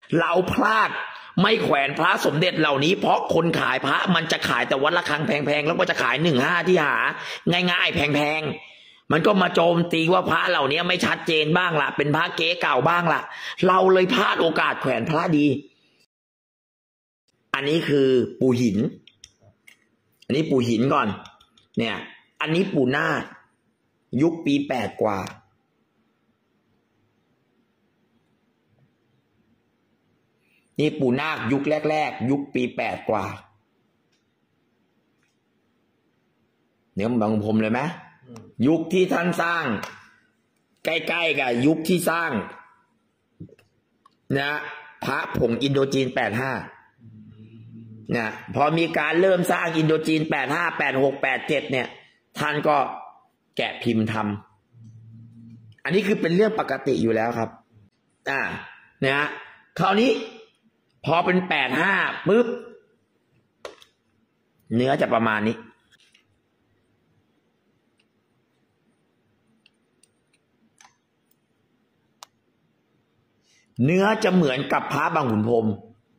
เราพลาดไม่แขวนพระสมเด็จเหล่านี้เพราะคนขายพระมันจะขายแต่วัดละครังแพงๆแล้วก็จะขาย15ที่หาง่ายๆแพงๆมันก็มาโจมตีว่าพระเหล่านี้ไม่ชัดเจนบ้างล่ะเป็นพระเก๊เก่าบ้างล่ะเราเลยพลาดโอกาสแขวนพระดีอันนี้คือปู่หินอันนี้ปู่หินก่อนเนี่ยอันนี้ปู่นาคยุคปี8กว่านี่ปู่นาคยุคแรกๆยุคปี8กว่าเนี่ยบางพรมเลยไหมยุคที่ท่านสร้างใกล้ๆกับยุคที่สร้างนะพระผงอินโดจีน85เนี่ยพอมีการเริ่มสร้างอินโดจีน85 86 87เนี่ยท่านก็แกะพิมพ์ทำอันนี้คือเป็นเรื่องปกติอยู่แล้วครับนะคราวนี้พอเป็น85ปุ๊บเนื้อจะประมาณนี้เนื้อจะเหมือนกับพระบางขุนพรหม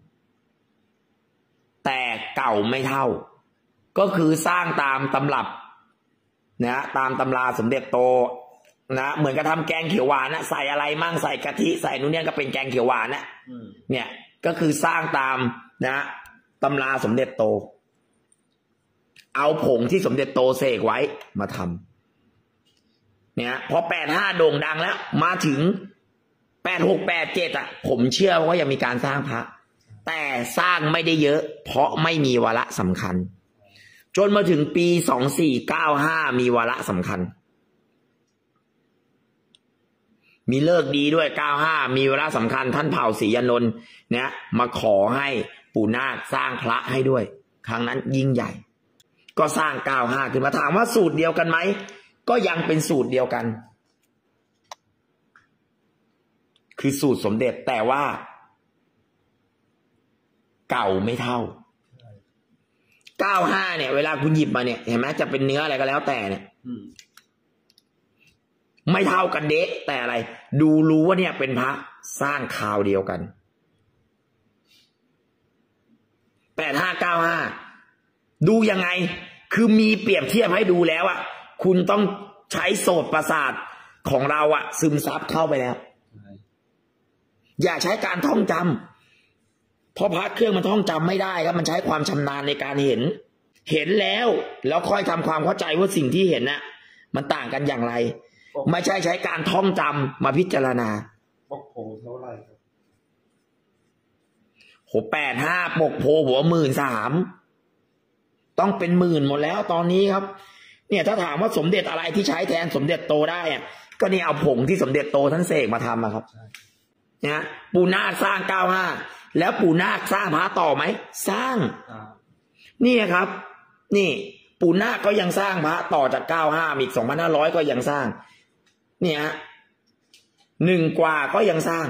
แต่เก่าไม่เท่าก็คือสร้างตามตำรับนะตามตำราสมเด็จโตนะเหมือนกับทำแกงเขียวหวานนะใส่อะไรมั่งใส่กะทิใส่นู่นเนี่ยก็เป็นแกงเขียวหวานนะเนี่ยก็คือสร้างตามนะตำราสมเด็จโตเอาผงที่สมเด็จโตเสกไว้มาทำเนี่ยพอ85โด่งดังแล้วมาถึง86 87ผมเชื่อว่ายังมีการสร้างพระแต่สร้างไม่ได้เยอะเพราะไม่มีวาระสำคัญจนมาถึงปี2495มีวาระสำคัญมีเลิกดีด้วย95มีวาระสำคัญท่านเผ่าศรีอนนท์เนี่ยมาขอให้ปู่นาคสร้างพระให้ด้วยครั้งนั้นยิ่งใหญ่ก็สร้าง95ขึ้นมาถามว่าสูตรเดียวกันไหมก็ยังเป็นสูตรเดียวกันคือสูตรสมเด็จแต่ว่าเก่าไม่เท่า95เนี่ยเวลาคุณหยิบมาเนี่ยเห็นไหมจะเป็นเนื้ออะไรก็แล้วแต่เนี่ยไม่เท่ากันเด๊ะแต่อะไรดูรู้ว่าเนี่ยเป็นพระสร้างคราวเดียวกัน85 95ดูยังไงคือมีเปรียบเทียบให้ดูแล้วอะคุณต้องใช้โสตประสาทของเราอะซึมซับเข้าไปแล้วอย่าใช้การท่องจำเพราะพระเครื่องมันท่องจำไม่ได้ครับมันใช้ความชำนาญในการเห็นแล้วค่อยทำความเข้าใจว่าสิ่งที่เห็นน่ะมันต่างกันอย่างไรไม่ใช่ใช้การท่องจำมาพิจารณาปกโพเท่าไหร่ครับโห85ปกโพหัว13,000ต้องเป็น10,000หมดแล้วตอนนี้ครับเนี่ยถ้าถามว่าสมเด็จอะไรที่ใช้แทนสมเด็จโตได้อะก็นี่เอาผงที่สมเด็จโตท่านเสกมาทำอะครับนะปู่นาคสร้าง95แล้วปู่นาคสร้างพระต่อไหมสร้างนี่ครับนี่ปู่นาคก็ยังสร้างพระต่อจาก95อีก2500ก็ยังสร้างเนี่ย1กว่าก็ยังสร้าง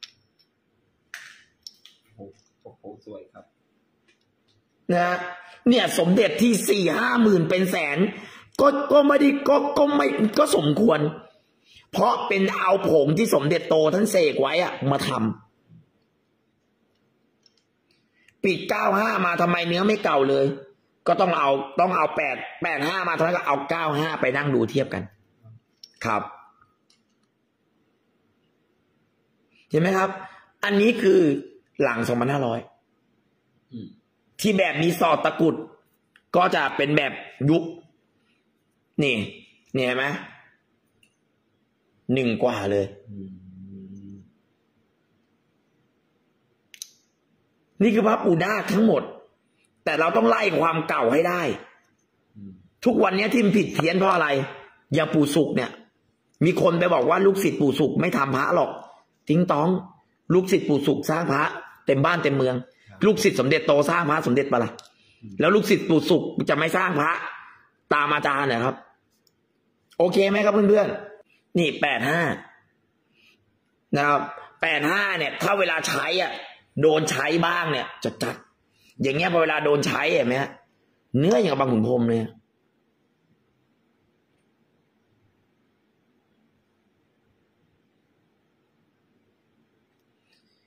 โอ้โหสวยครับนะเนี่ยสมเด็จที่4-5หมื่นเป็นแสนก็ไม่ได้ก็ไม่ก็สมควรเพราะเป็นเอาผงที่สมเด็จโตท่านเสกไว้อะมาทำปิด95มาทำไมเนื้อไม่เก่าเลยก็ต้องเอา85มาทำไมก็เอา95ไปนั่งดูเทียบกันครับเห็นไหมครับอันนี้คือหลัง2500ที่แบบมีสอดตะกุดก็จะเป็นแบบยุคนี่เห็นไหม1กว่าเลยนี่คือพระปู่นาคทั้งหมดแต่เราต้องไล่ความเก่าให้ได้ทุกวันนี้ที่มันผิดเพี้ยนเพราะอะไรอย่างปู่สุขเนี่ยมีคนไปบอกว่าลูกศิษย์ปู่สุขไม่ทำพระหรอกติ้งต้องลูกศิษย์ปู่สุขสร้างพระเต็มบ้านเต็มเมืองลูกศิษย์สมเด็จโตสร้างพระสมเด็จปะล่ะแล้วลูกศิษย์ปู่สุขจะไม่สร้างพระตามอาจารย์นะครับโอเคไหมครับเพื่อนๆนี่85นะครับ85เนี่ยถ้าเวลาใช้อ่ะโดนใช้บ้างเนี่ยจัดอย่างเงี้ยพอเวลาโดนใช้เห็นไหมฮะเนื้ออย่างกับบางขุนพรหมเลย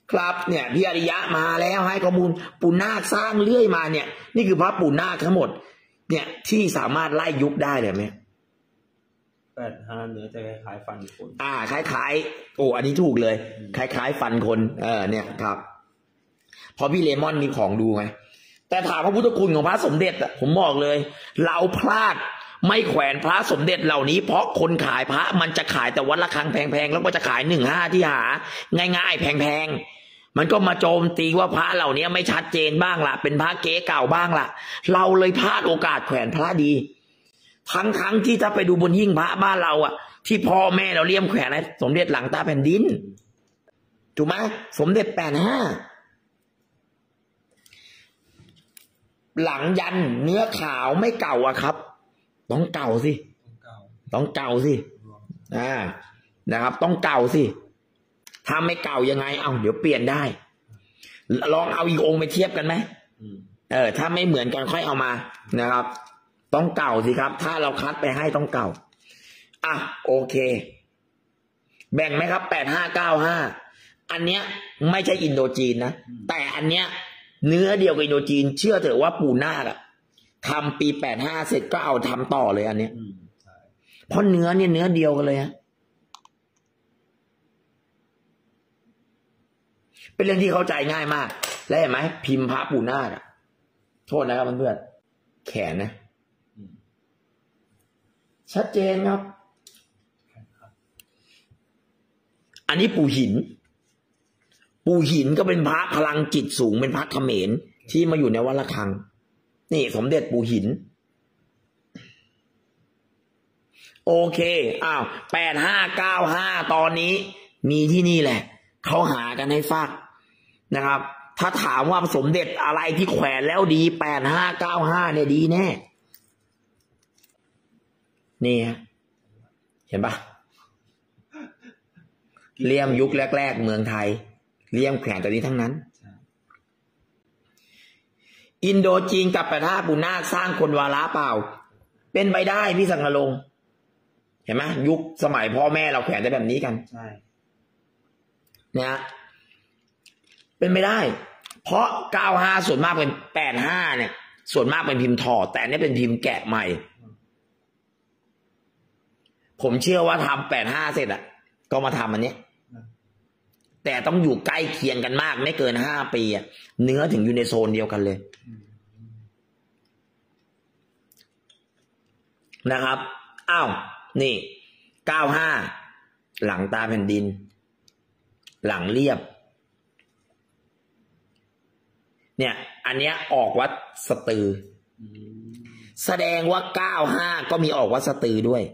ครับเนี่ยพี่อริยะมาแล้วให้ข้อมูลปู่นาคสร้างเรื่อยมาเนี่ยนี่คือพระปู่นาคทั้งหมดเนี่ยที่สามารถไล่ยุคได้เลยไหม 85เนื้อจะคล้ายๆฟันคนคล้ายๆโอ้อันนี้ถูกเลยคล้ายๆฟันคนเนี่ยครับพอพี่เลมอนมีของดูไงแต่ถามพระพุทธคุณของพระสมเด็จอ่ะผมบอกเลยเราพลาดไม่แขวนพระสมเด็จเหล่านี้เพราะคนขายพระมันจะขายแต่วัดละครั้งแพงๆแล้วก็จะขาย15ที่หาง่ายๆแพงๆมันก็มาโจมตีว่าพระเหล่านี้ไม่ชัดเจนบ้างล่ะเป็นพระเก๊เก่าบ้างล่ะเราเลยพลาดโอกาสแขวนพระดีทั้งที่ถ้าไปดูบนหิ้งพระบ้านเราอ่ะที่พ่อแม่เราเลี่ยมแขวนให้สมเด็จหลังตาแผ่นดินถูกไหมสมเด็จ85หลังยันเนื้อขาวไม่เก่าอะครับต้องเก่าสิต้องเก่าสินะครับต้องเก่าสิถ้าไม่เก่ายังไงเอาเดี๋ยวเปลี่ยนได้ลองเอาอีกองค์ไปเทียบกันไหมถ้าไม่เหมือนกันค่อยเอามานะครับต้องเก่าสิครับถ้าเราคัดไปให้ต้องเก่าโอเคแบ่งไหมครับ8595อันเนี้ยไม่ใช่อินโดจีนนะแต่อันเนี้ยเนื้อเดียวกับอินโดจีนเชื่อเถอะว่าปู่นาคอะทำปี85เสร็จก็เอาทำต่อเลยอันเนี้ยเพราะเนื้อเนี่ยเนื้อเดียวกันเลยฮะเป็นเรื่องที่เข้าใจง่ายมากและเห็นไหมพิมพ์พระปู่นาคอะโทษนะครับเพื่อนแขนนะชัดเจนครับอันนี้ปู่หินก็เป็นพระพลังจิตสูงเป็นพระเขมรที่มาอยู่ในวัดระฆังนี่สมเด็จปู่หินโอเค8595ตอนนี้มีที่นี่แหละเขาหากันให้ฟักนะครับถ้าถามว่าสมเด็จอะไรที่แขวนแล้วดี8595เนี่ยดีแน่นี่ฮะเห็นปะเลี่ยมยุคแรกๆเมืองไทยเลี่ยมแขวนตัวนี้ทั้งนั้นอินโดจีนกับ85ปู่นาคสร้างคนวาระเปล่าเป็นไปได้พี่สังกะลงเห็นไหมยุคสมัยพ่อแม่เราแขวนได้แบบนี้กันใช่เนี่ยเป็นไม่ได้เพราะ95ส่วนมากเป็น85เนี่ยส่วนมากเป็นพิมพ์ถอดแต่นี่เป็นพิมพ์แกะใหม่ผมเชื่อว่าทำ85เสร็จอ่ะก็มาทำอันนี้แต่ต้องอยู่ใกล้เคียงกันมากไม่เกิน5ปีอ่ะเนื้อถึงอยู่ในโซนเดียวกันเลยนะครับนี่95หลังตาแผ่นดินหลังเรียบเนี่ยอันเนี้ยออกวัดสตือแสดงว่า95ก็มีออกวัดสตือด้วย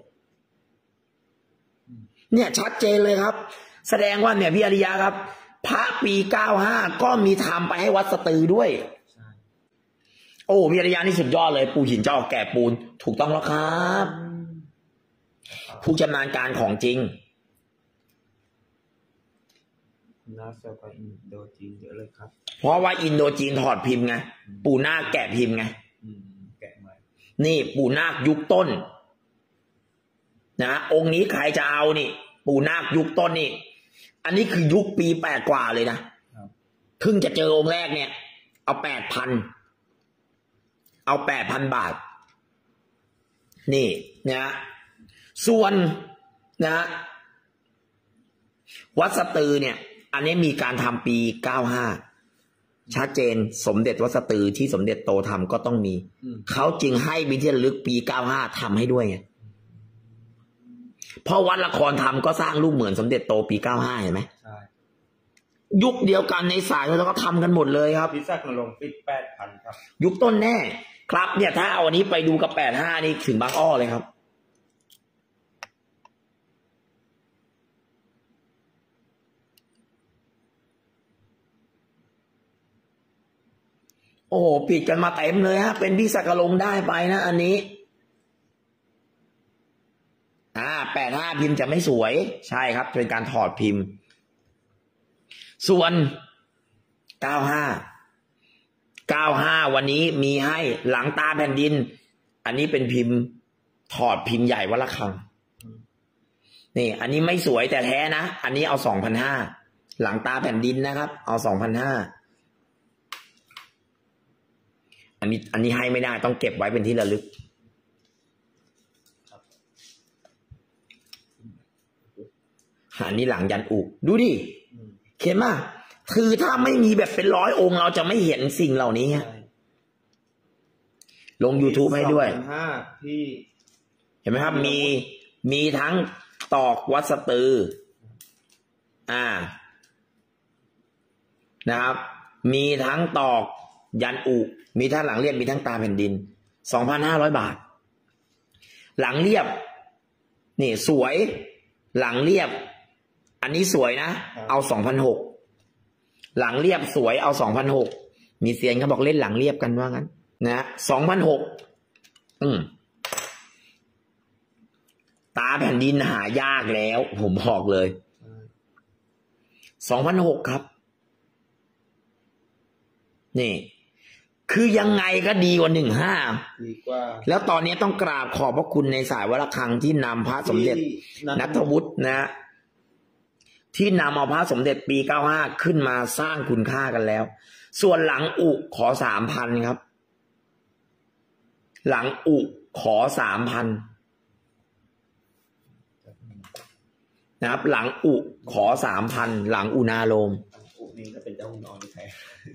เนี่ยชัดเจนเลยครับแสดงว่าเนี่ยพี่อริยะครับพระปี95ก็มีทำไปให้วัดสตือด้วยโอ้พี่อริยะนี่สุดยอดเลยปูหินเจ้าแก่ปูนถูกต้องแล้วครับผู้ชำนาญการของจริงน่าเซลล์อินโดจีนเยอะเลยครับเพราะว่าอินโดจีนถอดพิมพ์ไงปู่นาคแกะพิมพ์ไงแกะใหม่นี่ปู่นาคยุคต้นนะองค์นี้ใครจะเอานี่ปู่นาคยุคต้นนี่อันนี้คือยุคปี8กว่าเลยนะเพิ่งจะเจอองค์แรกเนี่ยเอา8,000 บาทนี่นะส่วนนะวัดสตือเนี่ยอันนี้มีการทำปี95ชัดเจนสมเด็จวัดสตือที่สมเด็จโตทำก็ต้องมีเขาจึงให้บิณฑิตระลึกปี95ทำให้ด้วยไงเพราะวัดละครทำก็สร้างรูปเหมือนสมเด็จโตปี95เห็นไหมใช่ยุคเดียวกันในสายแล้วก็ทำกันหมดเลยครับพิซักลงปิด8,000ครับยุคต้นแน่ครับเนี่ยถ้าเอาอันนี้ไปดูกับ85นี่ถึงบางอ้อเลยครับโอ้โหผิดกันมาเต็มเลยฮะเป็นพี่สักกะลงได้ไปนะอันนี้85พิมพ์จะไม่สวยใช่ครับเป็นการถอดพิมพ์ส่วน95วันนี้มีให้หลังตาแผ่นดินอันนี้เป็นพิมพ์ถอดพิมพ์ใหญ่วัดระฆังนี่อันนี้ไม่สวยแต่แท้นะอันนี้เอาหลังตาแผ่นดินนะครับเอา2,500อันนี้ให้ไม่ได้ต้องเก็บไว้เป็นที่ระลึกอันนี้หลังยันอุดูดิเขียนมาคือถ้าไม่มีแบบเป็น100 องค์เราจะไม่เห็นสิ่งเหล่านี้ลง YouTube ให้ด้วยที่เห็นไหมครับมีทั้งตอกวัดสตือนะครับมีทั้งตอกยันอุมีทั้งหลังเรียบมีทั้งตาแผ่นดิน 2,500 บาทหลังเรียบนี่สวยหลังเรียบอันนี้สวยนะเอา 2,600 หลังเรียบสวยเอา 2,600 มีเซียนเขาบอกเล่นหลังเรียบกันว่างั้นนะ 2,600ตาแผ่นดินหายากแล้วผมบอกเลย 2,600 ครับนี่คือยังไงก็ดีกว่า15,000 ดีกว่าแล้วตอนนี้ต้องกราบขอบพระคุณในสายวัดระฆังที่นำพระสมเด็จณัฐวุฒินะที่นำเอาพระสมเด็จปี95ขึ้นมาสร้างคุณค่ากันแล้วส่วนหลังอุขอ 3,000 ครับหลังอุขอ 3,000 นะครับหลังอุขอ 3,000 หลังอุณาโลมอุนี่ก็เป็นเจ้าคุณนอนแท้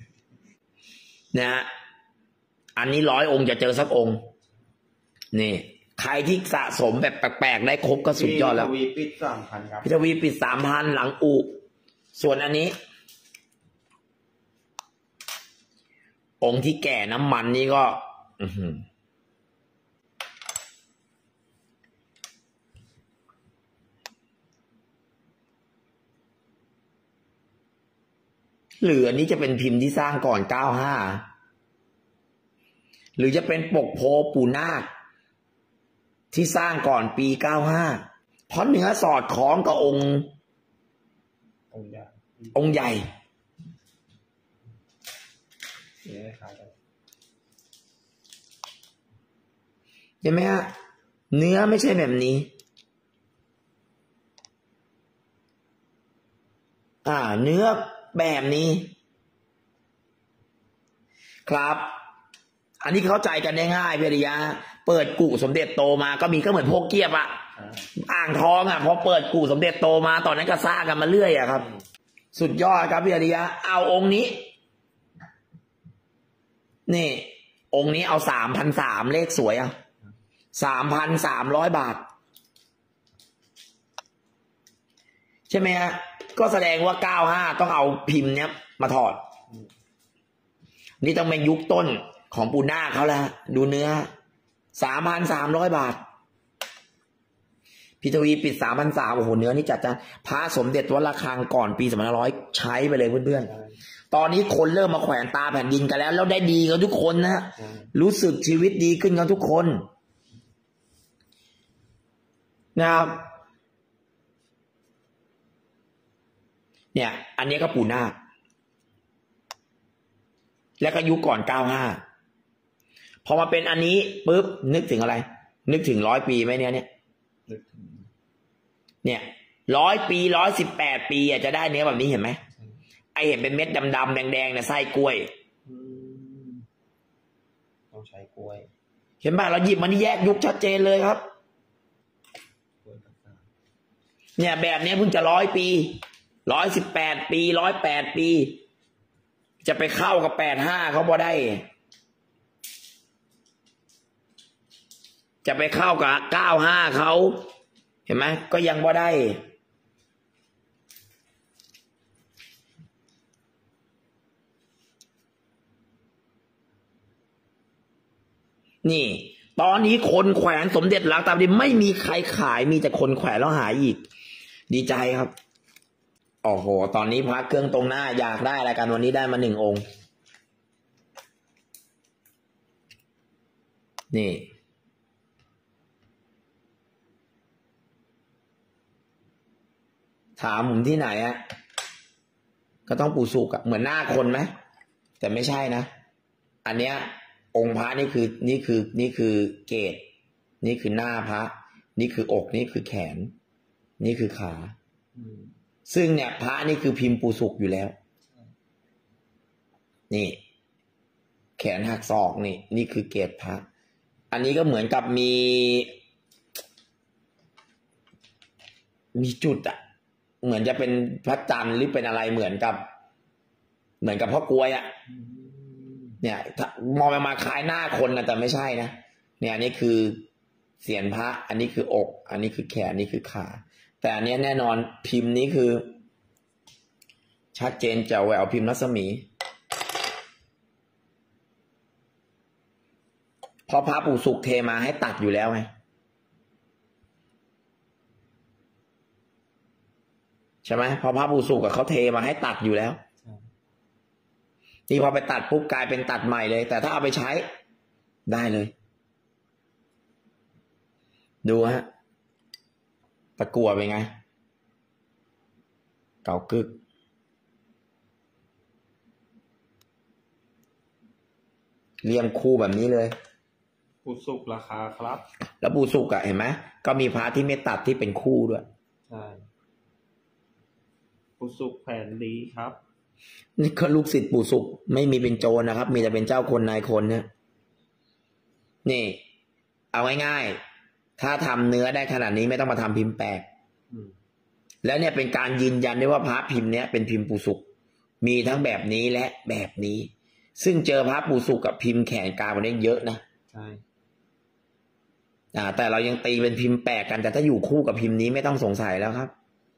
นะอันนี้100 องค์จะเจอสักองค์นี่ใครที่สะสมแบบแปลกๆได้ครบก็สุดยอดแล้วพี่ทวีปิด 3,000 ครับพี่ทวีปิด 3,000 หลังอุส่วนอันนี้องค์ที่แก่น้ำมันนี่ก็หรืออันนี้จะเป็นพิมพ์ที่สร้างก่อน95หรือจะเป็นปกโพปู่นาคที่สร้างก่อนปี95เพราะเนื้อสอดคล้องกับองค์ใหญ่ใช่ไหมฮะเนื้อไม่ใช่แบบนี้เนื้อแบบนี้ครับอันนี้เข้าใจกันได้ง่ายพี่อริยะเปิดกุสมเด็จโตมาก็มีก็เหมือนพวกเกียบอ่างทองพอเปิดกุสมเด็จโตมาตอนนั้นก็สร้างกันมาเรื่อยครับสุดยอดครับพี่อริยะเอาองค์นี้นี่องค์นี้เอา 3,300 เลขสวย3,300 บาทใช่ไหมฮะก็แสดงว่า95ต้องเอาพิมพ์เนี้ยมาถอดนี่ต้องเป็นยุคต้นของปูนาคเขาแล้วดูเนื้อ 3,300 บาทพิทวีปิด 3,300 โอ้โหเนื้อนี่จัดจ้านพระสมเด็จวัดระฆังก่อนปี2500ใช้ไปเลยเพื่อนๆตอนนี้คนเริ่มมาแขวนตาแผ่นดินกันแล้วได้ดีกันทุกคนนะรู้สึกชีวิตดีขึ้นกันทุกคนนะครับเนี่ยอันนี้ก็ปูนาคแล้วก็ยุคก่อน95พอมาเป็นอันนี้ปุ๊บนึกถึงอะไรนึกถึง100 ปีไหมเนี่ย100 ปี118 ปีจะได้เนื้อแบบนี้เห็นไหมไอเห็นเป็นเม็ดดำๆแดงๆเนี่ยไส้กล้วยต้องใช้กล้วยเห็นป่ะเราหยิบมันแยกยุคชัดเจนเลยครับเนี่ยแบบนี้เพิ่งจะ100 ปี118 ปี108 ปีจะไปเข้ากับ85เขาบ่ได้จะไปเข้ากับ95เขาเห็นไหมก็ยังบ่ได้นี่ตอนนี้คนแขวนสมเด็จหลังตาดินไม่มีใครขายมีแต่คนแขวนแล้วหายอีกดีใจครับโอ้โหตอนนี้พระเครื่องตรงหน้าอยากได้อะไรกันวันนี้ได้มา1 องค์นี่ถามผมที่ไหนก็ต้องปู่สุกเหมือนหน้าคนไหมแต่ไม่ใช่นะอันเนี้ยองค์พระนี่คือเกศนี่คือหน้าพระนี่คืออกนี่คือแขนนี่คือขาซึ่งเนี่ยพระนี่คือพิมพ์ปู่สุกอยู่แล้ว นี่ แขนหักศอกนี่คือเกศพระอันนี้ก็เหมือนกับมีจุดอะเหมือนจะเป็นพระจันทร์หรือเป็นอะไรเหมือนกับพ่อกลวยอะเนี่ยมองมาคล้ายหน้าคนนะแต่ไม่ใช่นะเนี่ยอันนี้คือเสียนพระอันนี้คืออก อันนี้คือแขนอันนี้คือขาแต่อันนี้แน่นอนพิมพ์นี้คือชัดเจนแจ๋วแหววพิมพ์รัศมีเพราะพระปู่สุกเทมาให้ตัดอยู่แล้วไงใช่ไหมพอพระปู่สุกเขาเทมาให้ตัดอยู่แล้วนี่พอไปตัดปุ๊บกลายเป็นตัดใหม่เลยแต่ถ้าเอาไปใช้ได้เลยดูฮะตะกั่วเป็นไงเก่ากึกเรียงคู่แบบนี้เลยปู่สุกราคาครับแล้วปู่สุกอะเห็นไหมก็มีพระที่ไม่ตัดที่เป็นคู่ด้วยใช่ปู่สุกแผนดีครับนี่ก็ลูกศิษย์ปู่สุกไม่มีเป็นโจรนะครับมีแต่เป็นเจ้าคนนายคนเนี่ยนี่เอาง่ายๆถ้าทำเนื้อได้ขนาดนี้ไม่ต้องมาทำพิมพ์แปลกแล้วเนี่ยเป็นการยืนยันได้ว่าพระพิมพ์เนี้ยเป็นพิมพ์ปู่สุกมีทั้งแบบนี้และแบบนี้ซึ่งเจอพระปู่สุกกับพิมพ์แขนกลางวันนี้เยอะนะใช่แต่เรายังตีเป็นพิมพ์แปลกกันแต่ถ้าอยู่คู่กับพิมพ์นี้ไม่ต้องสงสัยแล้วครับ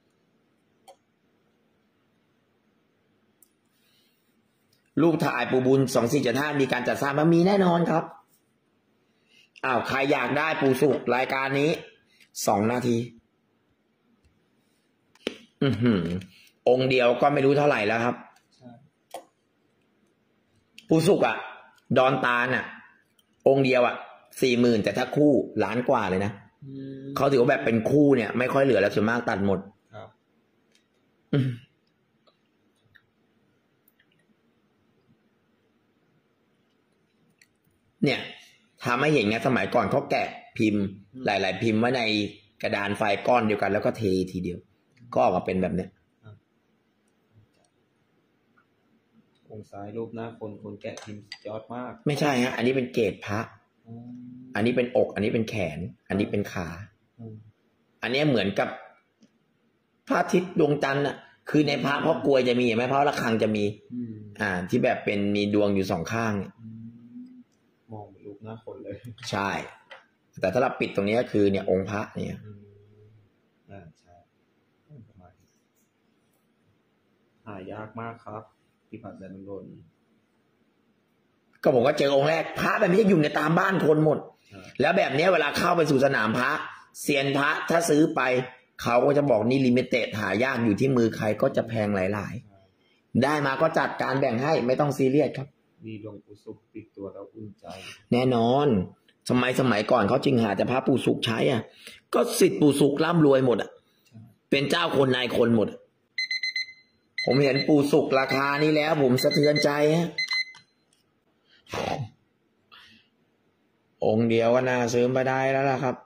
ลูกถ่ายปู่บุญ2475มีการจัดสร้างมันมีแน่นอนครับใครอยากได้ปู่สุกรายการนี้2 นาทีองค์เดียวก็ไม่รู้เท่าไหร่แล้วครับปู่สุกดอนตาลองค์เดียว40,000แต่ถ้าคู่ล้านกว่าเลยนะเขาถือว่าแบบเป็นคู่เนี่ยไม่ค่อยเหลือแล้วส่วนมากตัดหมดเนี่ยทำให้เห็นไงสมัยก่อนเขาแกะพิมพ์หลายๆพิมพ์ไว้ในกระดานไฟก้อนเดียวกันแล้วก็เททีเดียวก็ออกมาเป็นแบบเนี้ยองค์ซ้ายรูปหน้าคนแกะพิมพ์ยอดมากไม่ใช่ฮะอันนี้เป็นเกศพระอันนี้เป็นอกอันนี้เป็นแขนอันนี้เป็นขาอันนี้เหมือนกับพระอาทิตย์ดวงจันทร์คือในพระพ่อกลวยจะมีไหมพระระฆังจะมีที่แบบเป็นมีดวงอยู่2 ข้างมองรูปหน้าคนเลยใช่แต่ถ้าเราปิดตรงนี้ก็คือเนี่ยองค์พระเนี่ยใช่หายากมากครับที่ผัดแดนนนท์ก็ผมก็เจอองค์แรกพระแบบนี้อยู่ในตามบ้านคนหมดแล้วแบบนี้เวลาเข้าไปสู่สนามพระเซียนพระถ้าซื้อไปเขาก็จะบอกนี่ลิมิเต็ดหายากอยู่ที่มือใครก็จะแพงหลายๆได้มาก็จัดการแบ่งให้ไม่ต้องซีเรียสครับมีหลวงปู่สุกติดตัวแล้วอุ่นใจแน่นอนสมัยก่อนเขาจึงหาแต่พระปู่สุกใช้ก็ศิษย์ปู่สุกร่ำรวยหมดเป็นเจ้าคนนายคนหมดผมเห็นปู่สุกราคานี้แล้วผมสะเทือนใจองค์เดียวก็น่าซื้อมาได้แล้วล่ะครับ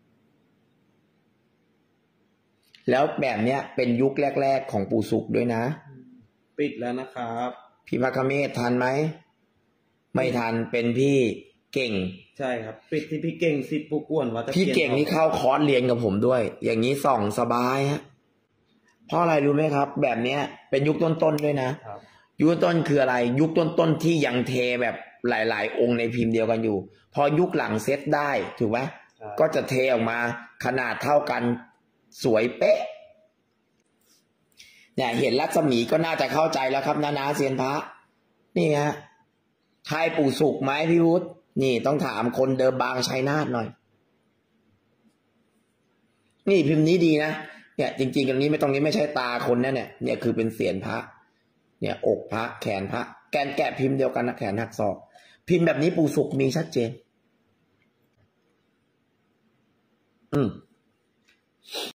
แล้วแบบเนี้ยเป็นยุคแรกๆของปู่สุกด้วยนะปิดแล้วนะครับพี่พระคเมศทันไหมไม่ทันเป็นพี่เก่งใช่ครับปิดที่พี่เก่งศิษย์ปู่กวนวัดพี่เก่งนี่เข้าคอร์สเรียนกับผมด้วยอย่างนี้ส่องสบายฮะเพราะอะไรรู้ไหมครับแบบเนี้ยเป็นยุคต้นๆด้วยนะยุคต้นคืออะไรยุคต้นๆที่ยังเทแบบหลายๆองค์ในพิมพ์เดียวกันอยู่พอยุคหลังเซตได้ถูกไหมก็จะเทออกมาขนาดเท่ากันสวยเป๊ะเนี่ยเห็นรัศมีก็น่าจะเข้าใจแล้วครับนาเซียนพระนี่ฮะใครปู่สุกไหมพี่วุฒินี่ต้องถามคนเดิมบางชัยนาทหน่อยนี่พิมพ์นี้ดีนะเนี่ยจริงๆตรงนี้ไม่ตรงนี้ไม่ใช่ตาคนนะเนี่ยคือเป็นเสียนพระเนี่ยอกพระแขนพระแกนแกะพิมพ์เดียวกันนะแขนหักศอกพิมพ์แบบนี้ปู่สุกมีชัดเจน